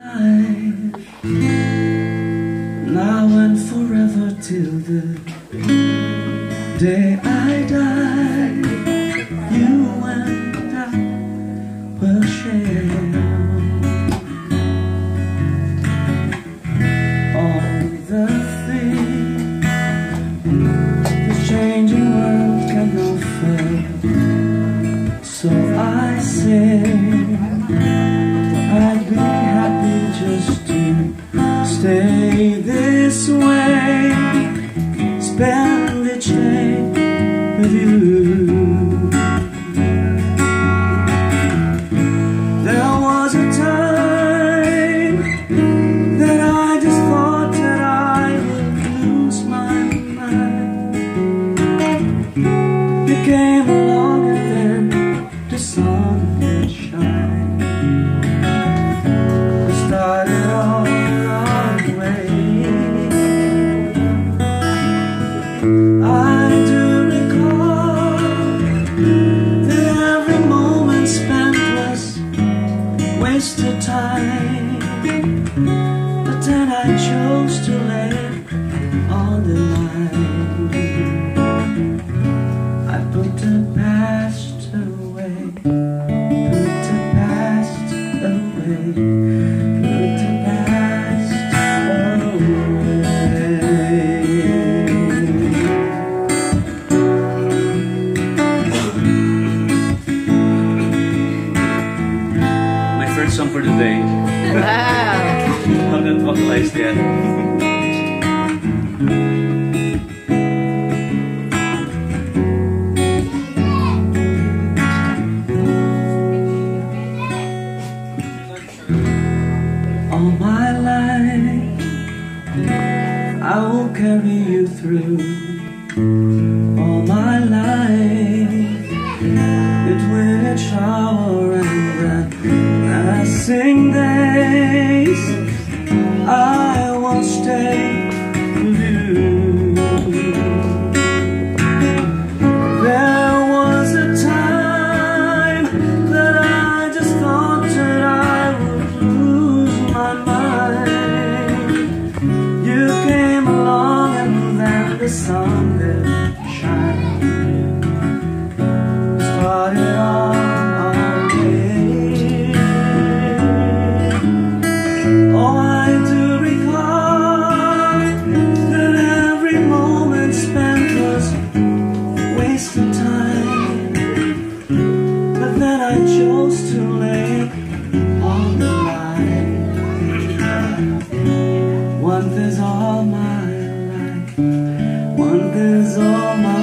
Now and forever till the day I die, you and I will share all the things this changing world can offer. So I say I'd be happy just to stay this way, spend each day with you. There was a time that I just thought that I would lose my mind. You came along and then the sun would shine. We started all our way. I do recall that every moment spent was wasted time, but then I chose to lay it on the line. I put the past away, put the past away, put the past away. My first song for the day. Wow! I'm not vocalized yet. All my life I will carry you through. All my life between shower and passing days I will stay with you. There was a time that I just thought that I would lose my mind. You came along and then the sun did shine. Started on our way. Oh, I do recall that every moment spent was wasted time, but then I chose to lay on the line. One is all my life, one is all my